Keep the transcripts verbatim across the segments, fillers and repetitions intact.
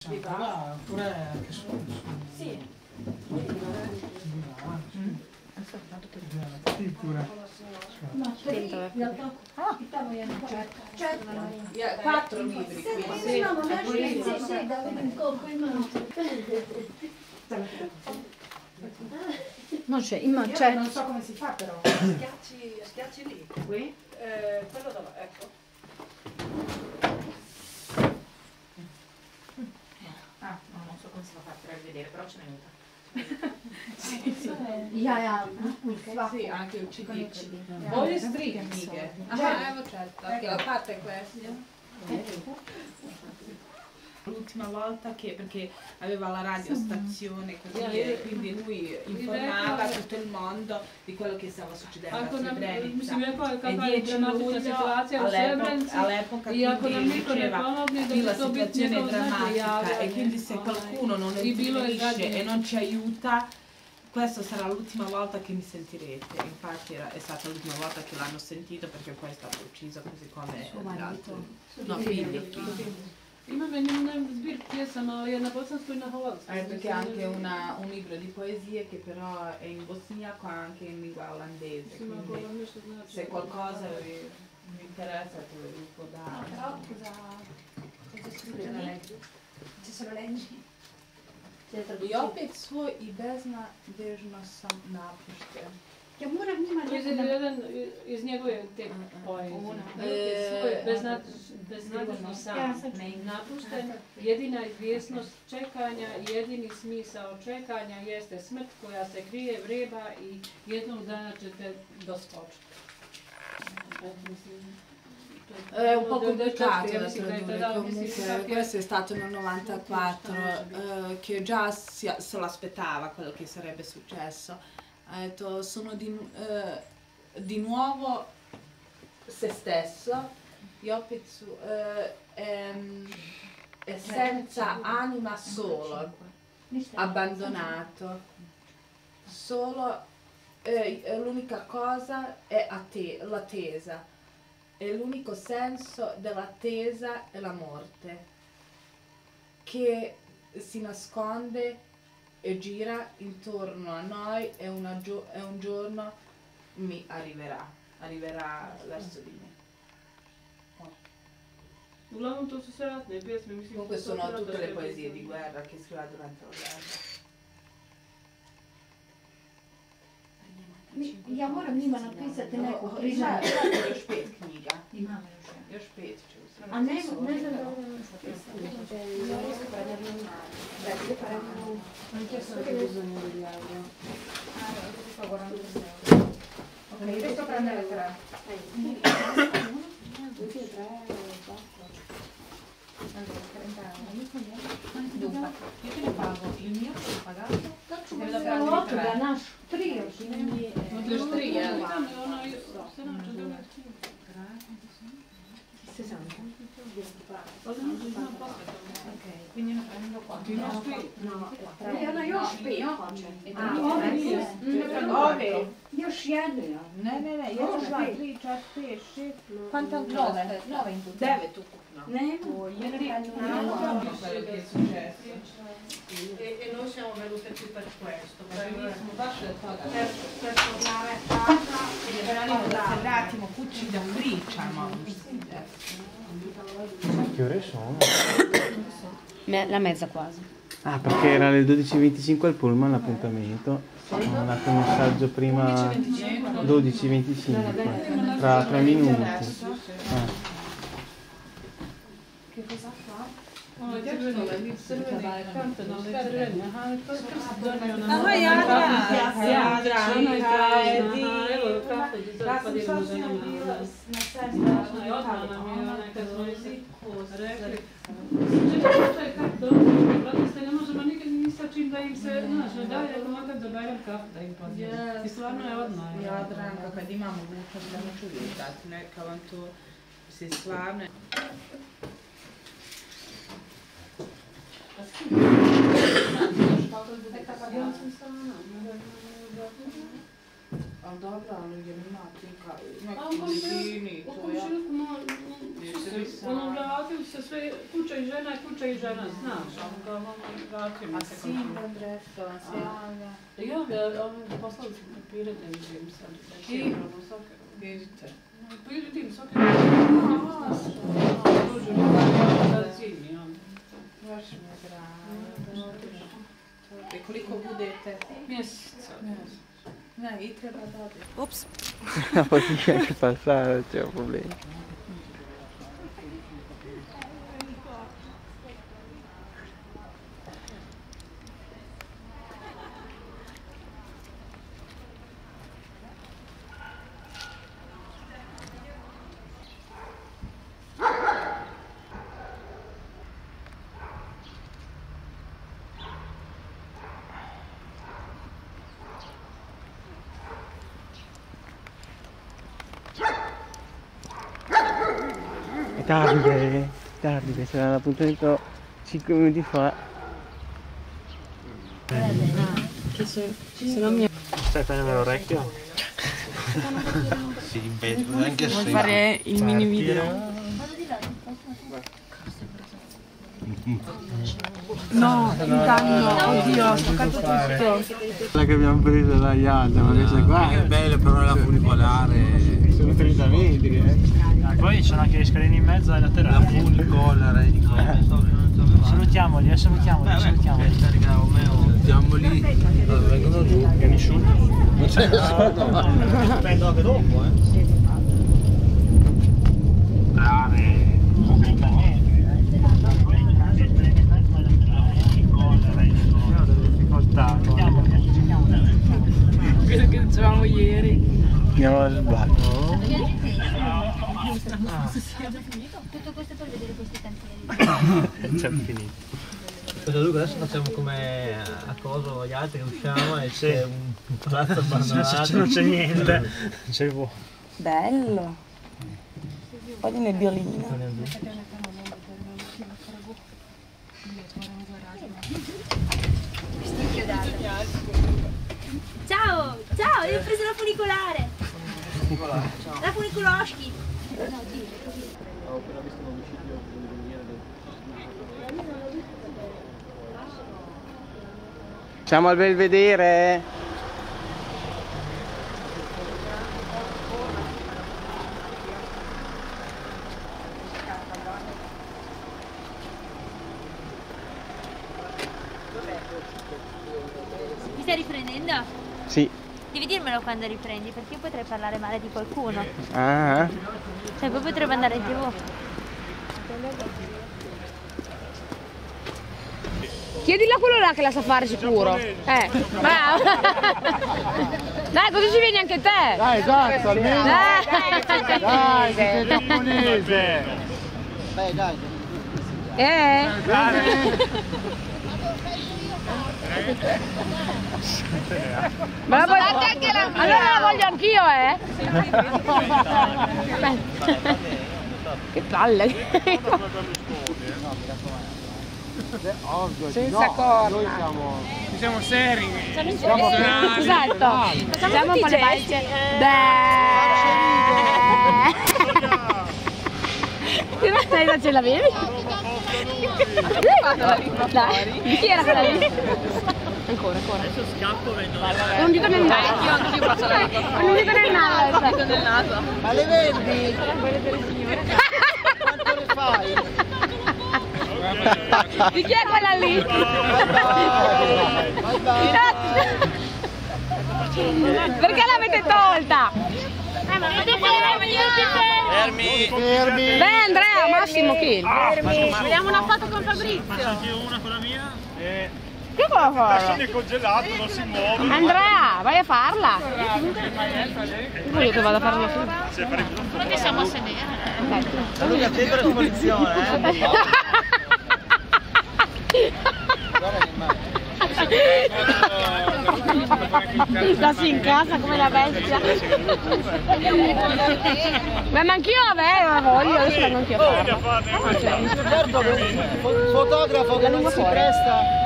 Vi va? Oppure che sono? Sì. Sì, pure. No, tre, Ah. Quattro libri qui. Sì, no, ma sì, sì, sì, da un colpo in mano. Non c'è, in Io non so come si fa però. Schiacci, schiacci lì. Qui? Eh, quello dove? Ecco. Ah, no, non so come si fa a far vedere, però ce n'è venuta. Sì, sì. Ja, ja, Sì, anche il C D. Ja. O le stringhe. Ah, certo. Ecco, la parte è questa. L'ultima volta che, perché aveva la radiostazione così, e quindi lui informava tutto il mondo di quello che stava succedendo a Srebrenica. E dieci luglio all'epoca quindi diceva qui la situazione è drammatica e quindi se qualcuno non interviene e non ci aiuta, questa sarà l'ultima volta che mi sentirete. Infatti era, è stata l'ultima volta che l'hanno sentito perché poi è stato ucciso così come l'altro. No, figlio, figlio. Ima meni ne zbir pjesama, ali je na bosansku i na hrvatsku. Eh, perché ha anche una, un libro di poesie che però è in bosniaco e anche in lingua olandese, quindi se qualcosa vi, vi interessa te lo può dare. Però cosa, cosa scrive la legge? Ci sono leggi? I opet svoj i beznadežno sam napušten. Ja moram njima Iz, jedan, iz njegove te poezije. Beznadežno sam napušten, jedina izvjesnost čekanja, jedini smisao čekanja jeste smrt koja se krije, vreba i jednog dana ćete doskočiti. È un po' complicato da tradurre, comunque questo è stato nel novantaquattro, eh, che già si, se lo aspettava quello che sarebbe successo. Ha detto sono di, eh, di nuovo se stesso, Jopitsu eh, è, è senza anima solo, abbandonato, solo, eh, l'unica cosa è ate- l'attesa. E l'unico senso dell'attesa è la morte, che si nasconde e gira intorno a noi e, una gio- e un giorno mi arriverà, arriverà verso di me. Uglavnom to su sve ratne pjesme, mislim. Comunque sono tutte le poesie di guerra che scriveva durante la guerra. Ja moram njima napisati neku Ima, priznat. još pet knjiga. Imamo Još pet ću. A ne, ne znam da ovo Anche se avete bisogno degli audio. Ok, questo prende le tre. Dunque, io te ne pago il mio, te l'ho pagato. Od toga naš tri još. Još tri, jel? sessanta. Ok, quindi ne prendo quattro. I ona još pet. Ove. Još jednu. Ne, ne, ne, jedan, dva, tri, četiri, pet, šest. Quanto? Nove. Nove in tutto. Devet ukupno. Ne, Non so quello che è successo. E, e noi siamo venute qui per questo, per, Bravissimo, bacio del toga. per, per tornare a casa e Però da un attimo, cucci da briciamo. Che ore sono? Me- La mezza quasi. Ah, perché era alle dodici e venticinque al Pullman l'appuntamento. Ho dato un messaggio prima dodici e venticinque, tra tre minuti. Eh. che cosa fa? Ono crveni, crveni karton, ali crveni, aha, to krst donio nam. Aha, Jadranka, Jadranka, Edi. evo, kako je Ja pa sam idemo za sasvim njom. bila na Strašno je odmah nam je onaj kad smo rekli, čekaj, to je karton, brate, ste ne možemo nikad ni sa čim da im se, znaš, ne daje, ako makar da berem kafu da im podijelim. I stvarno je odmah. Jadranka, kad ima mogućnost da mu ću uvijek dati, neka vam to se stvarno... Ali dobra, ali je nema tika, A neki u blizini, to ja. komšiluku ono vratili se sve, kuća i žena, kuća i žena, znaš, ono ga ono vratili mi A se sin Andresa, on se javlja. I onda ono poslali smo papire da vidim sad. I? Vidite. Pa vidim svaki dan. Dođu nekako da zimi, ono. Baš mi je drago. I koliko budete? Mjeseca. Ne, i treba dobiti. Ups. La fatica che passare, c'è un problema. Tardi, tardi, c'era l'appuntamento cinque minuti fa. Che se, se non mi... Stai tenendo l'orecchio? Si ripetono anche se... Vuoi fare il mini video? No, intanto, oddio, sto cazzo tutto. Quella che abbiamo preso da Iada, ma questa qua è bella, però la funicolare sono trenta metri, eh. Poi ci sono anche le scalene in mezzo ai laterali. la funicolare di cosa? Salutiamoli, eh, salutiamoli, salutiamoli. Salutiamoli, vengono giù. Che nessuno. Non c'è nessuno. Prendo anche dopo, eh. Brave, non senta niente. Io ho delle difficoltà. Quello che dicevamo ieri. Andiamo al sbaglio. Tutto questo per vedere questi cantieri. C'è finito. Dunque adesso facciamo come a coso gli altri, usciamo e c'è un palazzo abbandonato. Non c'è niente. C'è vuoto. Bello. Poi di nebbiolina. Ciao, ciao, hai preso la funicolare. La funicoloschi. Ho appena visto un omicidio di miniera del... Siamo al Belvedere. Mi stai riprendendo? Sì. Devi dirmelo quando riprendi, perché io potrei parlare male di qualcuno. Ah. Cioè, poi potrebbe andare in tv. Chiedila a quello là che la sa fare sicuro. Eh, bravo. Dai, così ci vieni anche te. Dai, esatto, almeno. Dai, Dai, sei giapponese. Dai, dai. Eh? Ma la voglio anche la mia. Allora la voglio anch'io, eh? Che palle. Senza corna. Noi siamo... Siamo seri. Siamo esatto. Siamo con le balce. Che ma stai da ce l'avevi? Dai, di chi era quella lì? Ancora, ancora. Adesso scappo, vedo. Non dico nel naso. Io anche io faccio la Non dico nel naso. Non dico nel naso. Ma le vendi? Quanto le fai? Di chi è quella lì? Bye bye. Perché l'avete tolta? Eh, ma fate fermi! Fermi. Beh Andrea, Massimo chi? Vogliamo una foto con Fabrizio? Anche io una con la mia. E... Che cosa fare? Sono congelato, non si muove. Andrea, vai a farla. Voglio che vada a fare una foto. Noi che siamo a sedere. Allora che attento alla demolizione, eh? La si incassa come la bestia. Beh, ma anch'io avevo voglia, adesso vengo anch'io a farla. Fotografo che non si presta.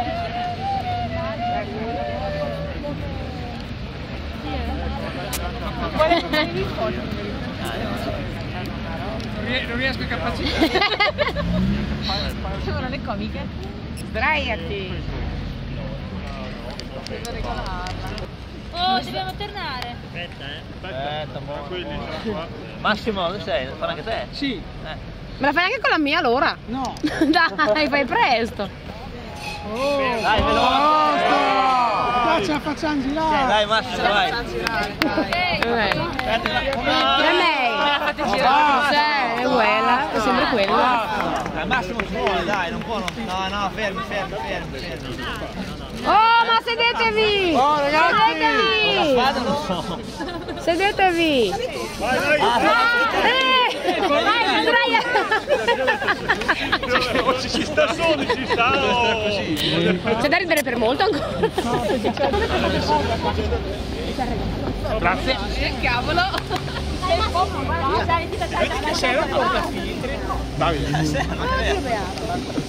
Quale problemi foto? Non riesco a capacitare. Sono le comiche? Sdraiati. Devo regolarla. Oh, dobbiamo tornare. Aspetta, eh. Aspetta, mo. Massimo, dove sei? Lo fai anche te? Sì. Eh. Me la fai anche con la mia allora? No. Dai, fai presto. Oh. Dai, veloce. Dai, ce la facciamo girare. Eh, dai, Massimo, vai. Eh. Ah. Per me. Cioè, è quella, è sempre quella. Dai, Massimo ci vuole, dai, non può, non... no, no, fermi, fermi, fermi, fermi. Oh, ma sedetevi! Oh, ragazzi! Sedetevi! Sedetevi! Vai, vai! Eh! Vai, sdraia! Ci sta solo, ci sta! C'è da ridere per molto ancora. Grazie! Cavolo! Sei un portafiltri. Davide!